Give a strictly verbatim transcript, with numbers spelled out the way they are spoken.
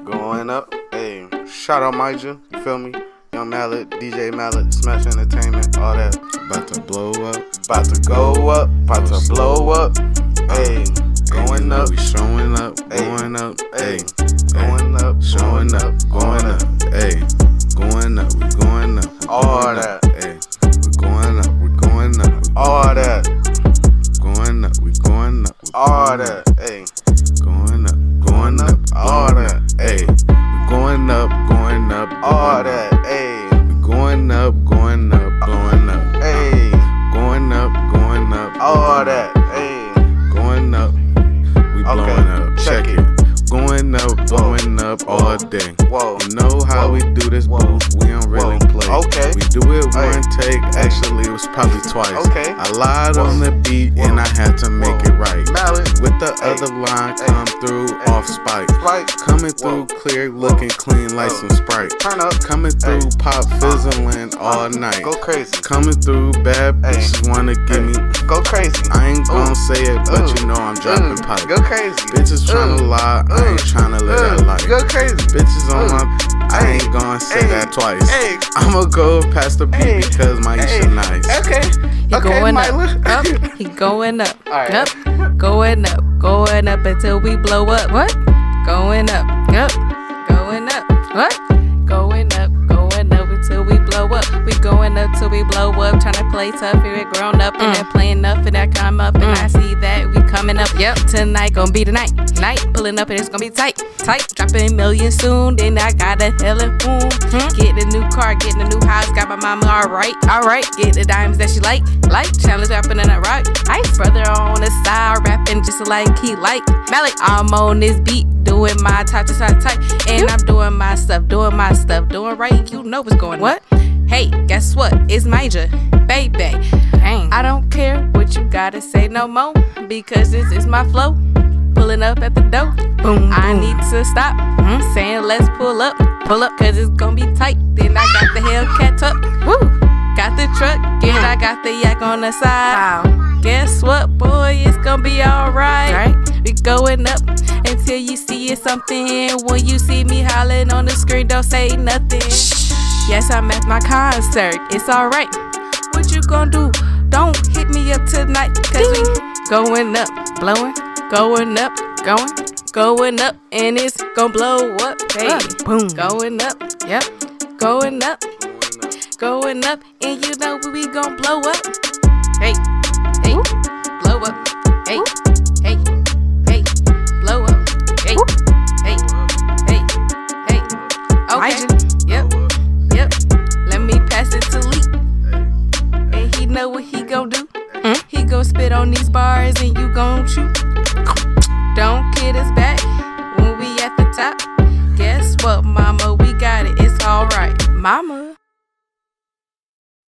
Going up, hey, shout out Maija, you feel me? Young Mallet, D J Mallet, Smash Entertainment, all that. About to blow up, about to go up, about to blow up, hey, going up, we showing up, ay, going up, hey, ay, going up, showing up, going up, hey, going up, we going up, all that, hey, we going up, we going up, all that, going up, we going up, all that, hey, going up, going up, all that, hey, we going up, going up, all that, hey, we going up, going up, blowing up, hey, going up, going up, all that, hey, going up, we blowing up, check it, going up, blowing up all day. Whoa, you know how whoa, we do this, boo. We don't really whoa, play. okay, we do it ay, one take. Actually, it was probably twice. Okay, I lied whoa, on the beat whoa, and I had to make whoa, it right. Mallet, with the ay, other line ay, come through ay, off spike. Spike, coming through whoa, clear, looking whoa, clean like whoa, some Sprite. turn up, coming through ay, pop fizzling all night. Go crazy. Coming through bad bitches wanna give me. Go crazy. I ain't gon' Ooh, say it, but ooh, you know I'm dropping ooh, pipe. Go crazy. Bitches tryna ooh, lie, I ooh, ain't tryna live ooh, that life. Go crazy. Bitches on ooh, my, I ay, ain't gon' say ay, that twice. ay, I'ma go past the beat ay, because Maisha ay, nice. Okay. He okay, going Myla. up, up, he going up, Alright. up, going up, going up until we blow up. What? Going up, up, going up. What? Going up, going up until we blow up. We going up till we blow up. Tryna play tough, we grown up, and Mm. then playing up, and that come up, and Mm. I see that we coming up. Yep, tonight gon' be the night, night. Pulling up and it's gonna be tight, tight. Dropping millions soon, then I got a hella boom. Hmm? Get a new car, getting a new house, got my mama alright, alright. Get the diamonds that she like, like. Challenge rapping in a rock. Ice brother on the side, rapping just like he like. Mallet, I'm on this beat, doing my type to side type, and I'm doing my stuff, doing my stuff, doing right. You know what's going on. What? Hey, guess what? It's Maija, baby. Dang. I don't care what you gotta say no more, because this is my flow. Pulling up at the door. Boom, I boom. need to stop mm, saying let's pull up, pull up, cause it's gonna be tight. Then I got the Hellcat up, woo. Got the truck, and I got the yak on the side. Wow. Guess what, boy? It's gonna be alright. Right. We going up until you see it something. When you see me hollering on the screen, don't say nothing. Yes, I'm at my concert. It's alright. What you gonna do? Don't hit me up tonight, cause we going up, blowing, going up, going, going up, and it's gonna blow up. Hey, Uh, boom. going up, yep, going up, going up, and you know we gon' blow up. Hey, hey, blow up. Hey, hey, hey, blow up. Hey, hey, hey, hey. Okay, yep, yep. Let me pass it to Lee, and he know what he gon' do. Hmm? He gon' spit on these bars, and you gon' shoot. Don't kid us back when we at the top. Guess what, mama? We got it. It's alright, mama.